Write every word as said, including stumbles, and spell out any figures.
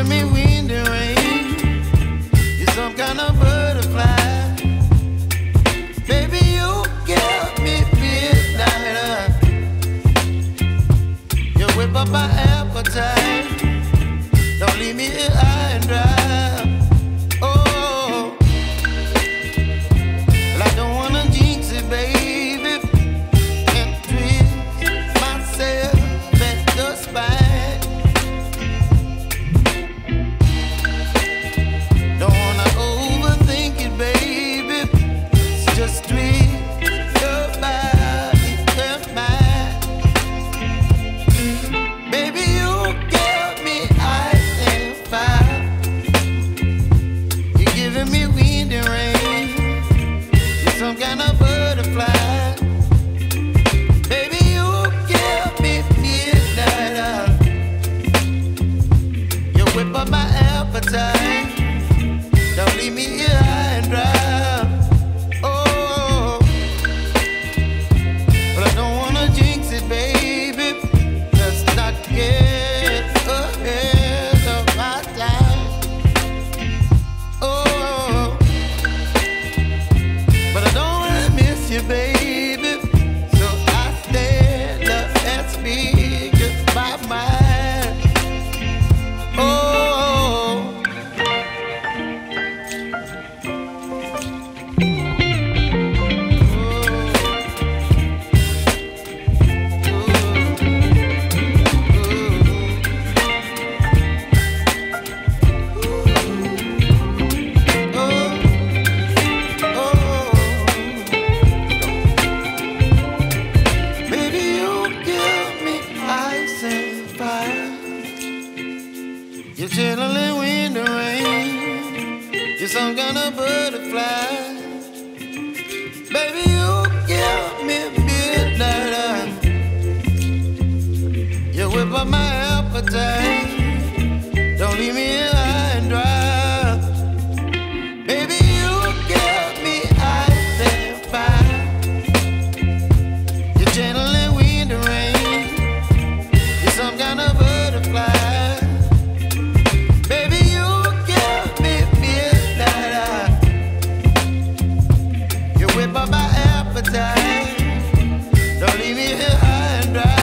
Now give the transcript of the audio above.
giving me wind and rain. You're some kind of butterfly. Baby, you give me midnight. You whip up my appetite. Don't leave me here high and dry. Oh, well, I don't wanna jinx it, baby, and twist myself at the spine. Don't wanna overthink it, baby. It's just twist your body and mine. Baby, you give me ice and fire. You're giving me wind and rain. You're some kind of butterfly. Baby, you give me midnight. You whip up my appetite. Don't leave me here high and dry. Oh, but I don't wanna jinx it, baby. Let's not get ahead of my time. Oh, but I don't wanna miss you, baby. So I stand up and speak just my mind. Oh. You're chilling wind and rain. You're some kind of butterfly. Baby, you give me midnight. You whip up my appetite. Don't leave me